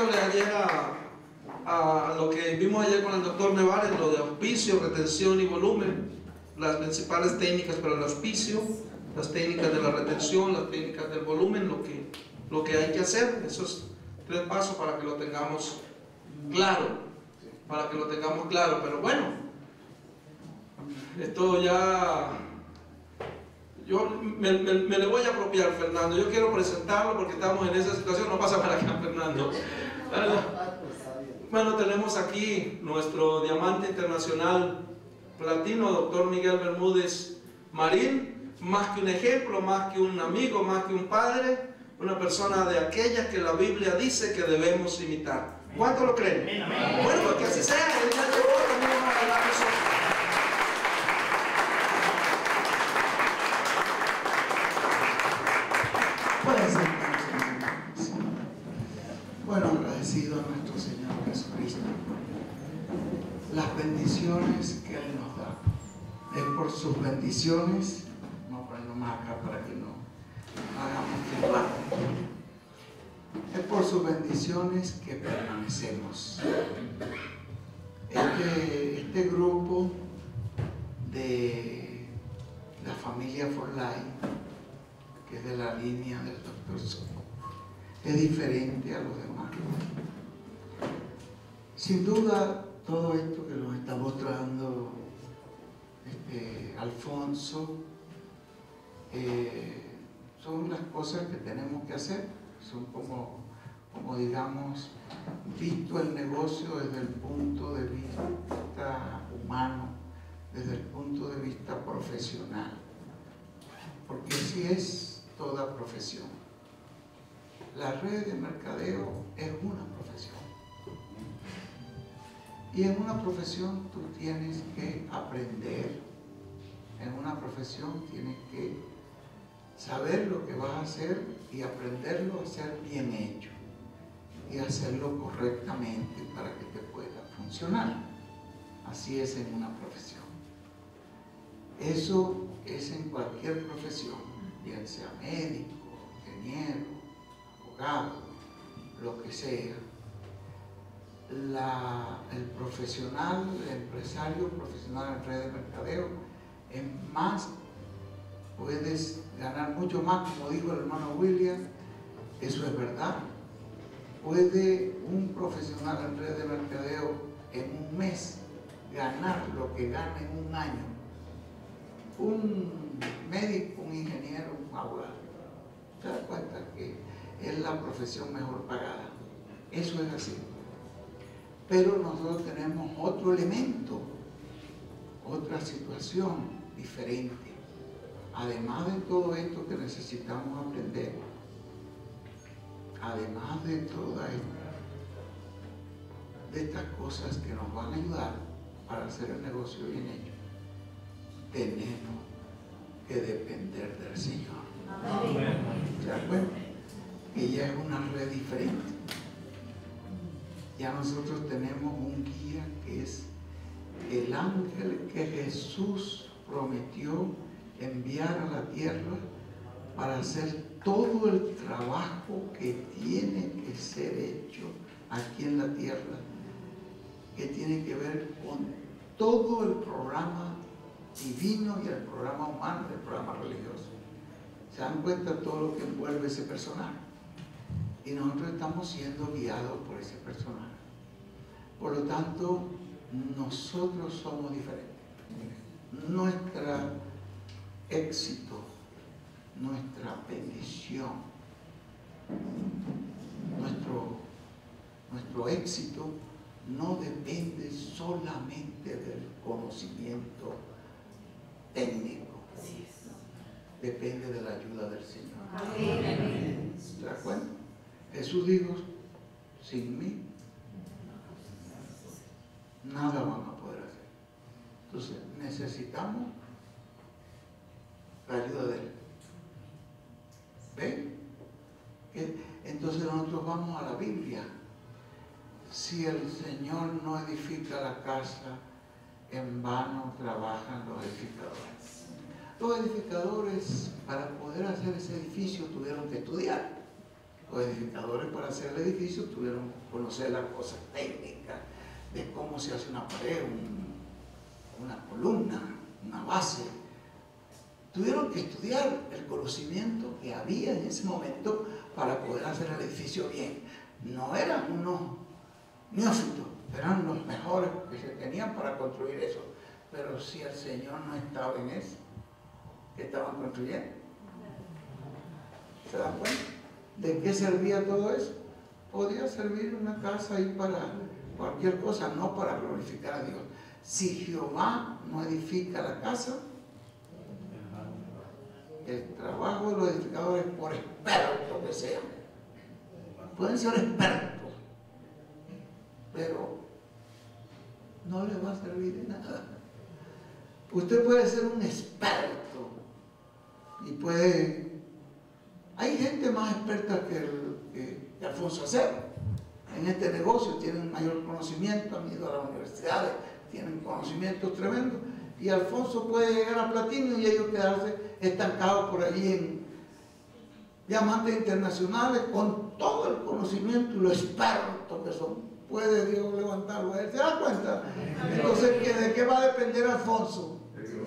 explicándole ayer a lo que vimos ayer con el doctor Nevares, lo de auspicio, retención y volumen, las principales técnicas para el auspicio, las técnicas de la retención, las técnicas del volumen, lo que hay que hacer, esos 3 pasos para que lo tengamos claro, pero bueno, esto ya, yo me le voy a apropiar, Fernando. Yo quiero presentarlo porque estamos en esa situación. No pasa para acá, Fernando. Bueno, tenemos aquí nuestro diamante internacional platino, doctor Miguel Bermúdez Marín, más que un ejemplo, más que un amigo, más que un padre, una persona de aquellas que la Biblia dice que debemos imitar. ¿Cuánto lo creen? Amén. Bueno, pues que así sea. Él ya llegó, también vamos a hablar de eso. Puede ser. Bueno, agradecido a nuestro Señor Jesucristo por las bendiciones que Él nos da. Es por sus bendiciones, vamos a ponerlo más acá para que no hagamos temblar. Es por sus bendiciones que permanecemos. Este grupo de la familia Forlay, que es de la línea del Dr. Scott, es diferente a los demás. Sin duda, todo esto que nos está mostrando Alfonso son las cosas que tenemos que hacer. Son como digamos, visto el negocio desde el punto de vista humano, desde el punto de vista profesional, porque así es toda profesión. La red de mercadeo es una profesión, y en una profesión tú tienes que aprender, en una profesión tienes que saber lo que vas a hacer y aprenderlo a hacer bien hecho y hacerlo correctamente para que te pueda funcionar. Así es en una profesión. Eso es en cualquier profesión, bien sea médico, ingeniero, abogado, lo que sea. El profesional, el empresario profesional en red de mercadeo es más, puedes ganar mucho más, como dijo el hermano William, eso es verdad. Puede un profesional en red de mercadeo en un mes ganar lo que gana en un año un médico, un ingeniero, un abogado. ¿Te das cuenta que es la profesión mejor pagada? Eso es así. Pero nosotros tenemos otro elemento, otra situación diferente. Además de todo esto que necesitamos aprender, además de todas estas cosas que nos van a ayudar para hacer el negocio bien hecho, tenemos que depender del Señor. ¿Se dan cuenta? Que ya es una red diferente. Ya nosotros tenemos un guía que es el ángel que Jesús prometió enviar a la tierra para hacer todo el trabajo que tiene que ser hecho aquí en la tierra, que tiene que ver con todo el programa divino y el programa humano, el programa religioso. ¿Se dan cuenta todo lo que envuelve ese personaje? Y nosotros estamos siendo guiados por ese personaje. Por lo tanto, nosotros somos diferentes. Nuestro éxito, nuestra bendición, nuestro éxito no depende solamente del conocimiento técnico, depende de la ayuda del Señor. Amén. ¿Se da cuenta? Jesús dijo, sin mí nada van a poder hacer. Entonces necesitamos la ayuda de Él. ¿Ven? Entonces nosotros vamos a la Biblia. Si el Señor no edifica la casa, en vano trabajan los edificadores. Los edificadores, para poder hacer ese edificio, tuvieron que estudiar. Los edificadores, para hacer el edificio, tuvieron que conocer las cosas técnicas de cómo se hace una pared, una columna, una base. Tuvieron que estudiar el conocimiento que había en ese momento para poder hacer el edificio bien. No eran unos neófitos, eran los mejores que se tenían para construir eso. Pero si el Señor no estaba en eso, ¿qué estaban construyendo? ¿Se dan cuenta? ¿De qué servía todo eso? Podía servir una casa ahí para cualquier cosa, no para glorificar a Dios. Si Jehová no edifica la casa, el trabajo de los edificadores, por expertos que sean, pueden ser expertos, pero no les va a servir de nada. Usted puede ser un experto y puede... Hay gente más experta que Alfonso Acero en este negocio, tienen mayor conocimiento, han ido a las universidades, tienen conocimientos tremendos, y Alfonso puede llegar a platino y ellos quedarse estancados por allí en diamantes internacionales con todo el conocimiento y lo expertos que son. Puede Dios levantarlo a él, ¿se da cuenta? Entonces, ¿de qué va a depender Alfonso?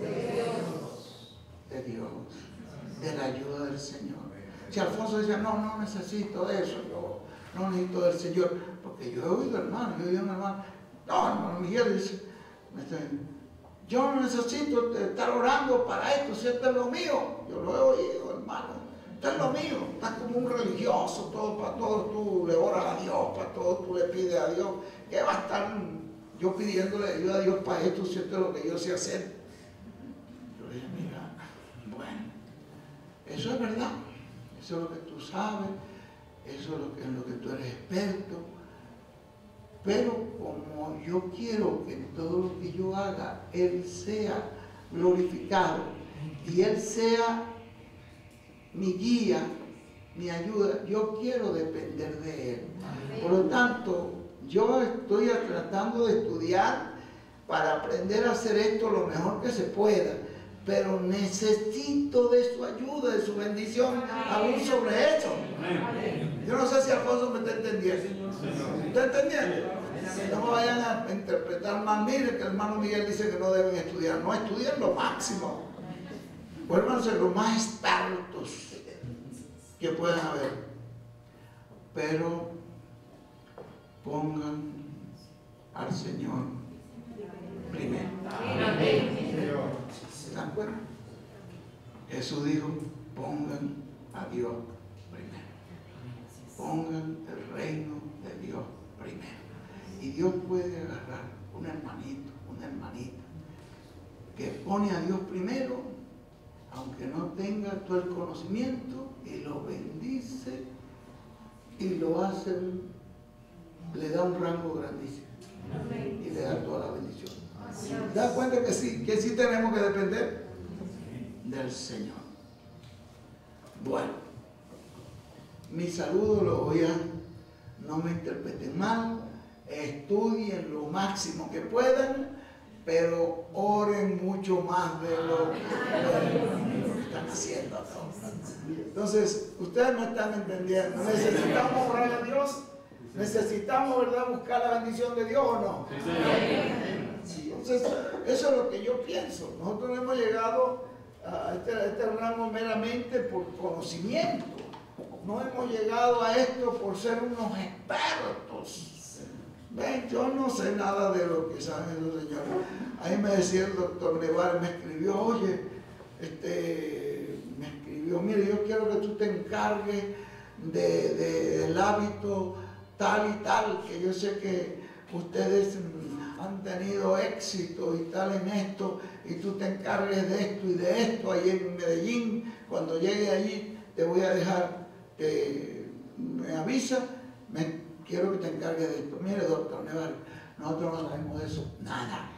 De Dios, de la ayuda del Señor. Si Alfonso dice, no necesito eso, yo no necesito del Señor, porque yo he oído hermano, un hermano, hermano Miguel dice, yo no necesito estar orando para esto, si esto es lo mío. Yo lo he oído, hermano, esto es lo mío. Estás como un religioso, todo para todo tú le oras a Dios, para todo tú le pides a Dios. ¿Qué va a estar yo pidiéndole ayuda a Dios para esto, si esto es lo que yo sé hacer? Yo le dije, mira, bueno, eso es verdad. Eso es lo que tú sabes, eso es en lo que tú eres experto, pero como yo quiero que en todo lo que yo haga Él sea glorificado y Él sea mi guía, mi ayuda, yo quiero depender de Él. Por lo tanto, yo estoy tratando de estudiar para aprender a hacer esto lo mejor que se pueda, pero necesito de su ayuda, de su bendición, aún sobre eso. Yo no sé si Alfonso me está entendiendo. ¿Está entendiendo? No me vayan a interpretar mal. Mire que el hermano Miguel dice que no deben estudiar. No, estudien lo máximo. Vuelvan a ser los más expertos que puedan haber. Pero pongan al Señor primero. ¿Se dan cuenta? Jesús dijo, pongan a Dios primero. Pongan el reino de Dios primero. Y Dios puede agarrar un hermanito, una hermanita, que pone a Dios primero, aunque no tenga todo el conocimiento, y lo bendice y lo hace, le da un rango grandísimo y le da toda la bendición. ¿Te das cuenta que sí tenemos que depender del Señor? Bueno, mi saludo lo voy a, no me interpreten mal, estudien lo máximo que puedan, pero oren mucho más de lo que están haciendo ahora. Entonces, ustedes me están entendiendo. Necesitamos orar a Dios, necesitamos, ¿verdad?, buscar la bendición de Dios, ¿o no? Entonces, eso es lo que yo pienso. Nosotros hemos llegado a este ramo meramente por conocimiento. No hemos llegado a esto por ser unos expertos. ¿Ven? Yo no sé nada de lo que saben los señores. Ahí me decía el doctor Nevar, me escribió, oye, me escribió, mire, yo quiero que tú te encargues del hábito tal y tal, que yo sé que ustedes han tenido éxito y tal en esto, y tú te encargues de esto y de esto, ahí en Medellín. Cuando llegue allí te voy a dejar, me avisa, quiero que te encargues de esto. Mire, doctor Nevar, nosotros no sabemos de eso nada.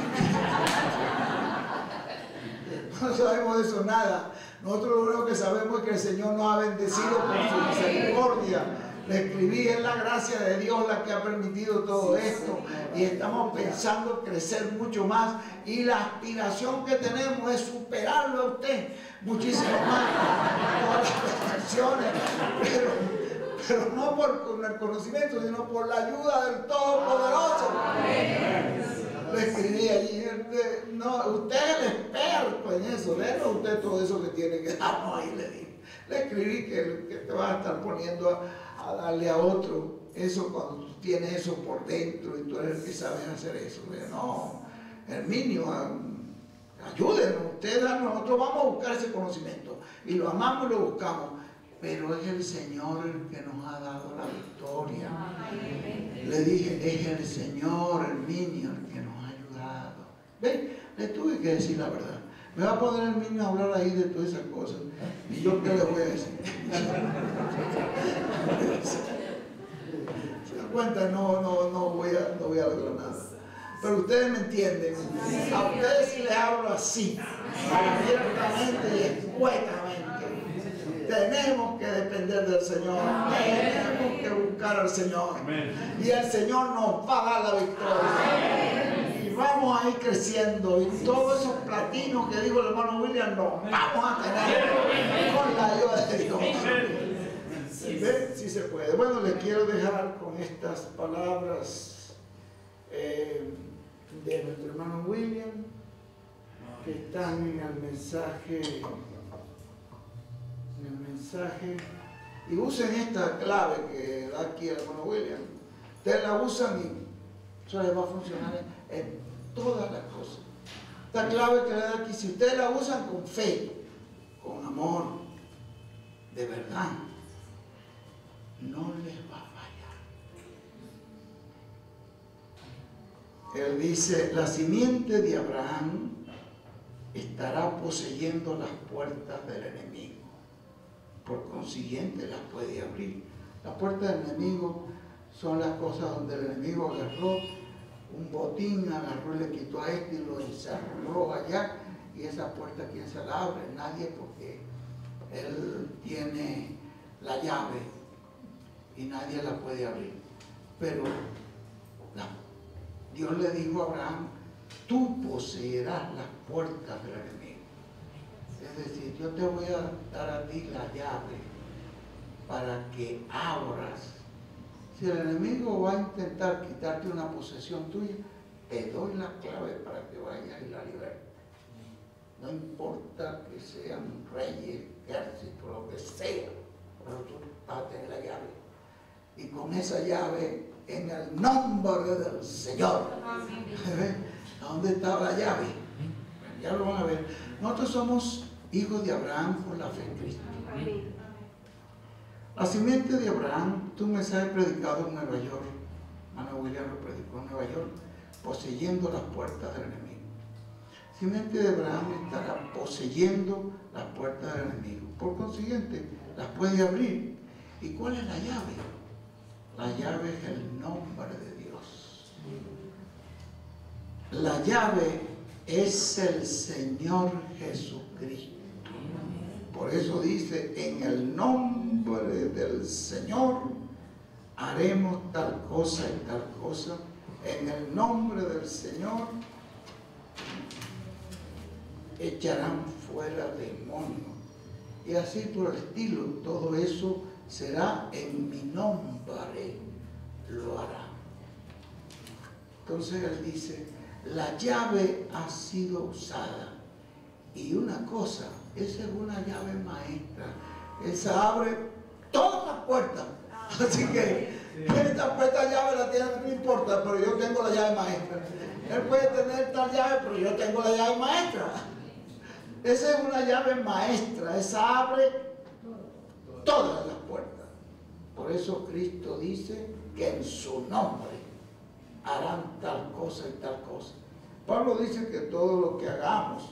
No sabemos de eso nada. Nosotros lo único que sabemos es que el Señor nos ha bendecido con su misericordia. Le escribí, es la gracia de Dios la que ha permitido todo esto, y estamos pensando crecer mucho más, y la aspiración que tenemos es superarlo a usted muchísimo más, todas las restricciones, pero no con el conocimiento, sino por la ayuda del Todopoderoso. Le escribí allí, no, usted es el experto en eso, déle usted todo eso que tiene que dar. No, ahí le dije, le escribí que te vas a estar poniendo a darle a otro eso cuando tú tienes eso por dentro y tú eres el que sabes hacer eso. Le dije, no, Herminio, ayúdenos, nosotros vamos a buscar ese conocimiento y lo amamos y lo buscamos, pero es el Señor el que nos ha dado la victoria. Le dije, es el Señor, Herminio, el que nos ha ayudado. ¿Ven? Le tuve que decir la verdad. Me va a poner Herminio a hablar ahí de todas esas cosas. ¿Y yo qué le voy a decir? ¿Se dan cuenta? No voy a lograr nada. Pero ustedes me entienden. A ustedes sí les hablo así, abiertamente y escuetamente. Tenemos que depender del Señor. Tenemos que buscar al Señor. Y el Señor nos va a dar la victoria. Y vamos a ir creciendo. Y todos esos platinos que dijo el hermano William, los vamos a tener con la ayuda de Dios. ¿Ven? Sí se puede. Bueno, les quiero dejar con estas palabras de nuestro hermano William, que están en el mensaje. Y usen esta clave que da aquí el hermano William. Ustedes la usan y eso les va a funcionar en todas las cosas. Esta clave que le da aquí, si ustedes la usan con fe, con amor, de verdad, no les va a fallar. Él dice, la simiente de Abraham estará poseyendo las puertas del enemigo. Por consiguiente las puede abrir. Las puertas del enemigo son las cosas donde el enemigo agarró un botín, agarró y le quitó a este y lo encerró allá, y esa puerta, ¿quién se la abre? Nadie, porque él tiene la llave y nadie la puede abrir. Pero Dios le dijo a Abraham, tú poseerás las puertas del enemigo. Es decir, yo te voy a dar a ti la llave para que abras. Si el enemigo va a intentar quitarte una posesión tuya, te doy la clave para que vayas y la libertes. No importa que sean reyes, ejércitos, lo que sea, pero tú vas a tener la llave. Y con esa llave, en el nombre del Señor. ¿Dónde está la llave? Ya lo van a ver. Nosotros somos hijos de Abraham por la fe en Cristo. La simiente de Abraham, tu mensaje predicado en Nueva York, hermano William lo predicó en Nueva York, poseyendo las puertas del enemigo. La simiente de Abraham estará poseyendo las puertas del enemigo. Por consiguiente, las puede abrir. ¿Y cuál es la llave? La llave es el nombre de Dios. La llave es el Señor Jesucristo. Por eso dice, en el nombre del Señor haremos tal cosa y tal cosa. En el nombre del Señor echarán fuera demonios. Y así por el estilo, todo eso será en mi nombre, lo hará. Entonces él dice, la llave ha sido usada. Y una cosa, esa es una llave maestra. Esa abre todas las puertas. Así que esta puerta llave la tiene, no importa, pero yo tengo la llave maestra. Él puede tener tal llave, pero yo tengo la llave maestra. Esa es una llave maestra. Esa abre todas las puertas. Por eso Cristo dice que en su nombre harán tal cosa y tal cosa. Pablo dice que todo lo que hagamos,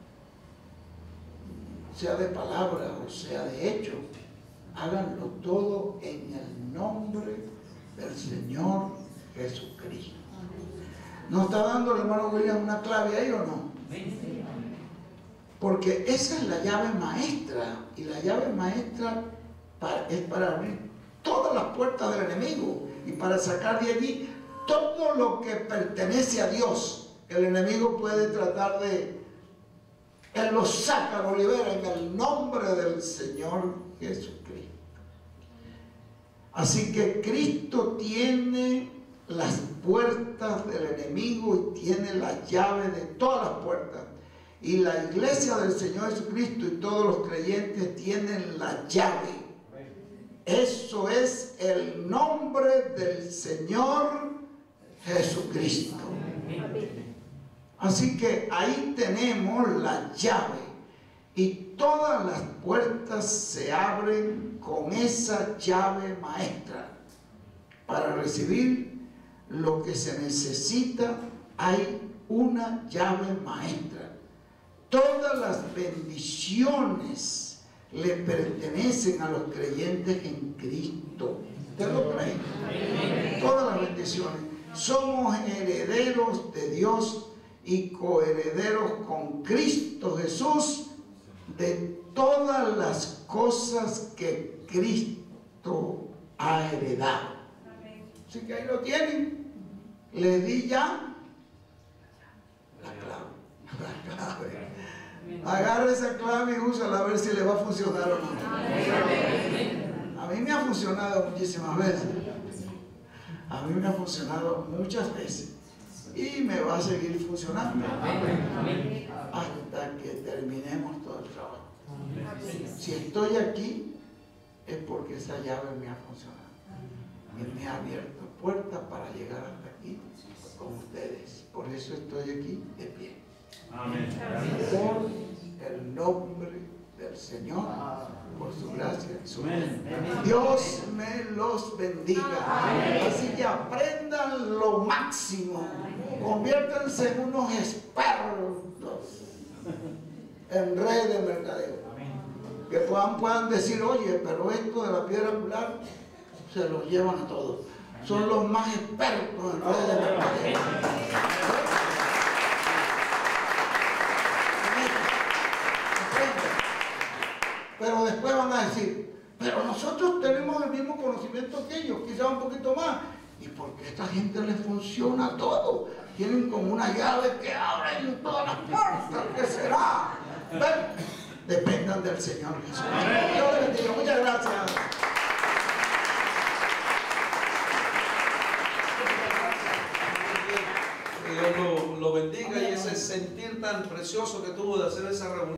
sea de palabra o sea de hecho, háganlo todo en el nombre del Señor Jesucristo. ¿Nos está dando el hermano William una clave ahí o no? Porque esa es la llave maestra, y la llave maestra es para abrir todas las puertas del enemigo y para sacar de allí todo lo que pertenece a Dios. El enemigo puede tratar de... Él lo saca, lo libera en el nombre del Señor Jesucristo. Así que Cristo tiene las puertas del enemigo y tiene la llave de todas las puertas. Y la iglesia del Señor Jesucristo y todos los creyentes tienen la llave. Eso es el nombre del Señor Jesucristo. Así que ahí tenemos la llave. Y todas las puertas se abren con esa llave maestra. Para recibir lo que se necesita, hay una llave maestra. Todas las bendiciones le pertenecen a los creyentes en Cristo. ¿Usted lo cree? Todas las bendiciones. Somos herederos de Dios y coherederos con Cristo Jesús de todas las cosas que Cristo ha heredado. Así que ahí lo tienen. Le di ya la clave. Agarre esa clave y úsala a ver si le va a funcionar o no. A mí me ha funcionado muchísimas veces. A mí me ha funcionado muchas veces. Y me va a seguir funcionando hasta que terminemos todo el trabajo. Si estoy aquí es porque esa llave me ha funcionado y me ha abierto puertas para llegar hasta aquí con ustedes. Por eso estoy aquí de pie. Amén. Por el nombre del Señor, por su gracia y su amén. Dios me los bendiga. Así que aprendan lo máximo. Conviértanse en unos expertos en red de mercadeo. Que puedan decir, oye, pero esto de la piedra angular se lo llevan a todos. Son los más expertos en red de mercadeo. Pero después van a decir, pero nosotros tenemos el mismo conocimiento que ellos, quizás un poquito más. ¿Y por qué a esta gente les funciona todo? Tienen como una llave que abre todas las puertas. ¿Qué será? ¿Ven? Dependan del Señor Jesús. Dios les bendiga. Muchas gracias. Que Dios lo bendiga y ese sentir tan precioso que tuvo de hacer esa reunión.